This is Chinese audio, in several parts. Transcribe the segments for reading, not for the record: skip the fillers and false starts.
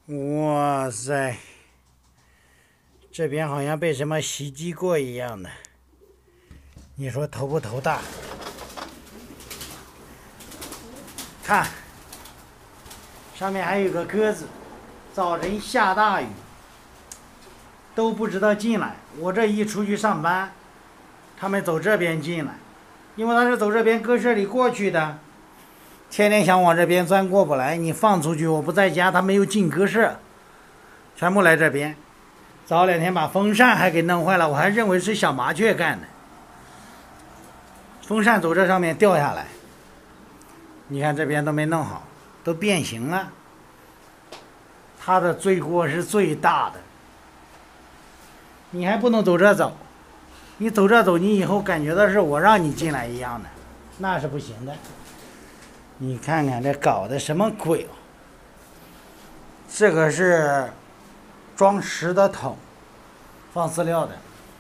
哇塞，这边好像被什么袭击过一样的，你说头不头大？看，上面还有个鸽子，早晨下大雨，都不知道进来。我这一出去上班，他们走这边进来，因为他是走这边鸽舍里过去的。天天想往这边钻过不来，你放出去，我不在家，他没有进鸽舍，全部来这边。早2天把风扇还给弄坏了，我还认为是小麻雀干的。风扇走这上面掉下来，你看这边都没弄好，都变形了。他的罪过是最大的，你还不能走这走，你走这走，你以后感觉到是我让你进来一样的，那是不行的。你看看这搞的什么鬼哦！这个是装食的桶，放饲料的。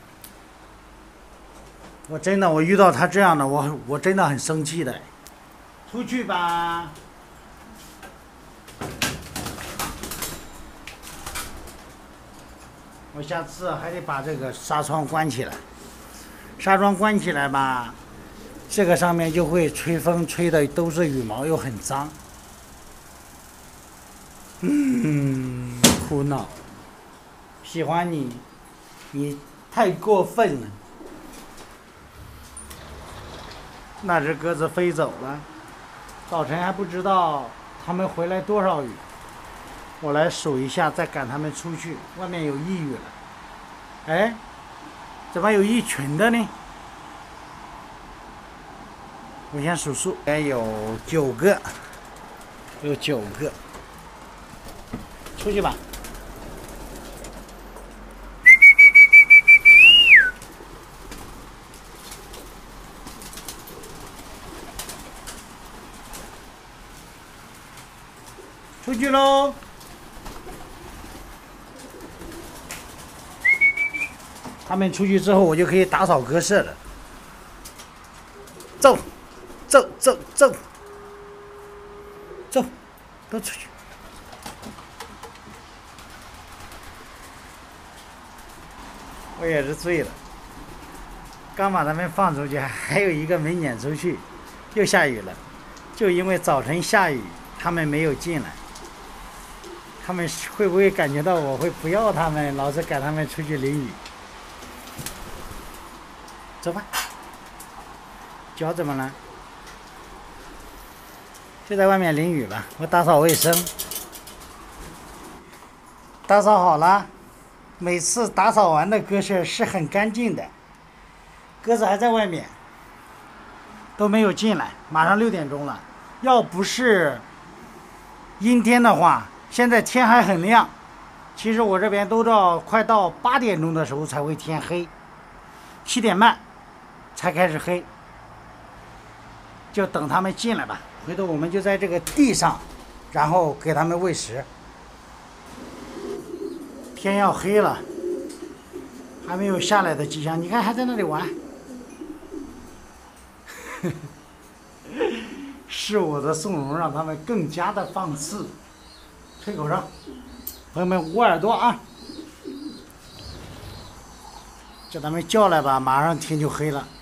我遇到他这样的，我真的很生气的。出去吧。我下次还得把这个纱窗关起来。纱窗关起来吧。这个上面就会吹风，吹的都是羽毛，又很脏。苦恼。喜欢你，你太过分了。那只鸽子飞走了，早晨还不知道他们回来多少雨。我来数一下，再赶他们出去。外面有1羽了。哎，怎么有一群的呢？我先数数，有9个，有9个，出去吧。出去喽！他们出去之后，我就可以打扫鸽舍了。走！走，都出去！我也是醉了，刚把他们放出去，还有一个没撵出去，又下雨了。就因为早晨下雨，他们没有进来。他们会不会感觉到我会不要他们，老是赶他们出去淋雨？走吧。脚怎么了？就在外面淋雨吧，我打扫卫生，打扫好了。每次打扫完的鸽舍是很干净的，鸽子还在外面，都没有进来。马上6点钟了，要不是阴天的话，现在天还很亮。其实我这边都快到8点钟的时候才会天黑，7点半才开始黑，就等他们进来吧。回头我们就在这个地上，然后给他们喂食。天要黑了，还没有下来的迹象。你看还在那里玩。是我的纵容让他们更加的放肆。吹口哨，朋友们捂耳朵啊！叫他们叫来吧，马上天就黑了。